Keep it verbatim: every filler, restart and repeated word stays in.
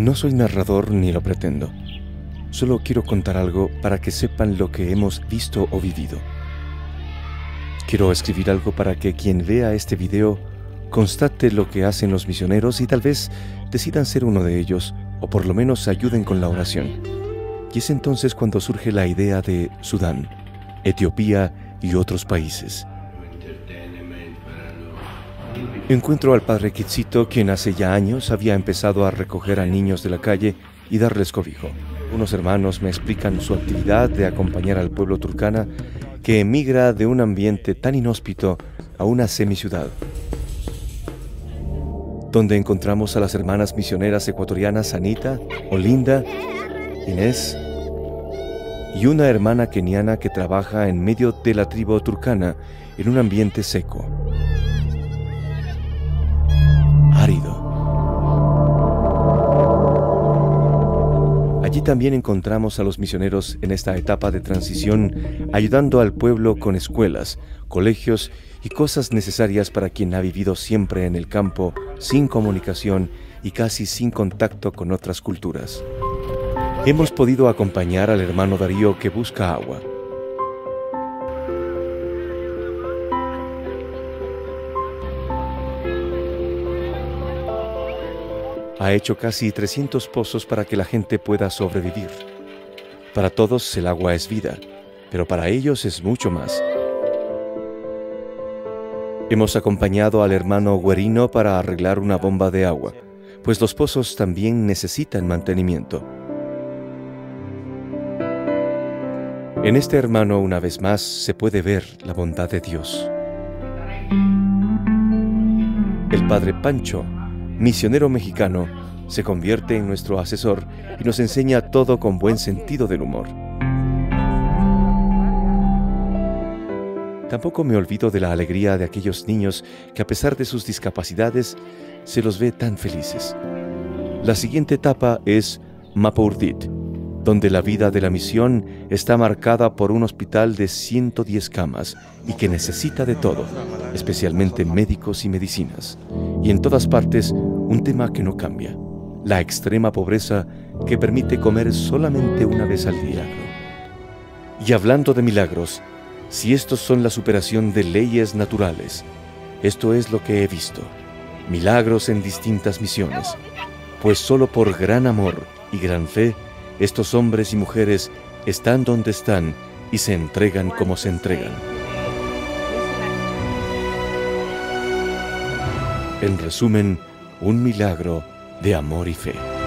No soy narrador ni lo pretendo. Solo quiero contar algo para que sepan lo que hemos visto o vivido. Quiero escribir algo para que quien vea este video constate lo que hacen los misioneros y tal vez decidan ser uno de ellos o por lo menos ayuden con la oración. Y es entonces cuando surge la idea de Sudán, Etiopía y otros países. Encuentro al padre Kitsito, quien hace ya años había empezado a recoger a niños de la calle y darles cobijo. Unos hermanos me explican su actividad de acompañar al pueblo turkana que emigra de un ambiente tan inhóspito a una semiciudad, donde encontramos a las hermanas misioneras ecuatorianas Anita, Olinda, Inés y una hermana keniana que trabaja en medio de la tribu turkana en un ambiente seco, árido. Allí también encontramos a los misioneros en esta etapa de transición, ayudando al pueblo con escuelas, colegios y cosas necesarias para quien ha vivido siempre en el campo, sin comunicación y casi sin contacto con otras culturas. Hemos podido acompañar al hermano Darío que busca agua. Ha hecho casi trescientos pozos para que la gente pueda sobrevivir. Para todos el agua es vida, pero para ellos es mucho más. Hemos acompañado al hermano Guerino para arreglar una bomba de agua, pues los pozos también necesitan mantenimiento. En este hermano, una vez más, se puede ver la bondad de Dios. El padre Pancho, misionero mexicano, se convierte en nuestro asesor y nos enseña todo con buen sentido del humor. Tampoco me olvido de la alegría de aquellos niños que a pesar de sus discapacidades se los ve tan felices. La siguiente etapa es Mapurdit, donde la vida de la misión está marcada por un hospital de ciento diez camas y que necesita de todo, especialmente médicos y medicinas. Y en todas partes, un tema que no cambia: la extrema pobreza que permite comer solamente una vez al día. Y hablando de milagros, si estos son la superación de leyes naturales, esto es lo que he visto: milagros en distintas misiones, pues solo por gran amor y gran fe, estos hombres y mujeres están donde están y se entregan como se entregan. En resumen, un milagro de amor y fe.